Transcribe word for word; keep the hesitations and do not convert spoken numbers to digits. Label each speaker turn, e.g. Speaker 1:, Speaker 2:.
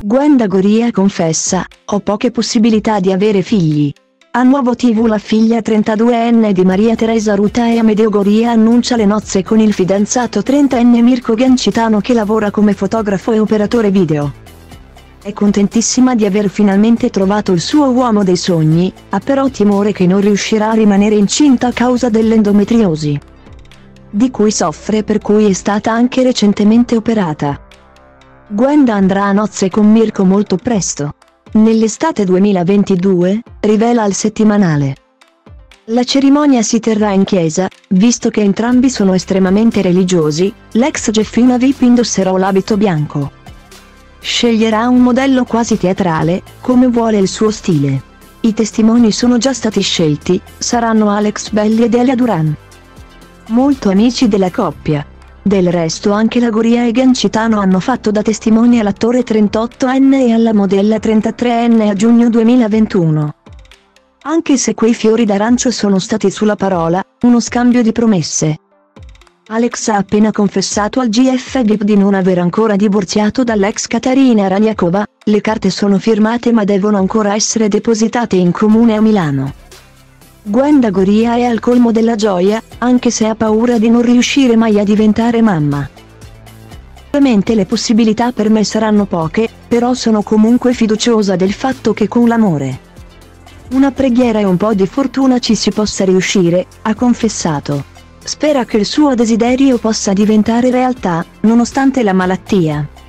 Speaker 1: Gwenda Goria confessa: ho poche possibilità di avere figli. A Nuovo tivù la figlia trentaduenne di Maria Teresa Ruta e Amedeo Goria annuncia le nozze con il fidanzato trentenne Mirko Gancitano, che lavora come fotografo e operatore video. È contentissima di aver finalmente trovato il suo uomo dei sogni, ha però timore che non riuscirà a rimanere incinta a causa dell'endometriosi, di cui soffre, per cui è stata anche recentemente operata. Gwenda andrà a nozze con Mirko molto presto. Nell'estate duemilaventidue, rivela al Settimanale. La cerimonia si terrà in chiesa, visto che entrambi sono estremamente religiosi. L'ex Geffina V I P indosserà l'abito bianco. Sceglierà un modello quasi teatrale, come vuole il suo stile. I testimoni sono già stati scelti, saranno Alex Belli ed Elia Duran, molto amici della coppia. Del resto anche la Goria e Gancitano hanno fatto da testimoni all'attore trentottoenne e alla modella trentatreenne a giugno duemilaventuno. Anche se quei fiori d'arancio sono stati sulla parola, uno scambio di promesse. Alex ha appena confessato al G F V I P di non aver ancora divorziato dall'ex Katarina Raniakova, le carte sono firmate ma devono ancora essere depositate in comune a Milano. Gwenda Goria è al colmo della gioia, anche se ha paura di non riuscire mai a diventare mamma. Ovviamente le possibilità per me saranno poche, però sono comunque fiduciosa del fatto che con l'amore, una preghiera e un po' di fortuna ci si possa riuscire, ha confessato. Spera che il suo desiderio possa diventare realtà, nonostante la malattia.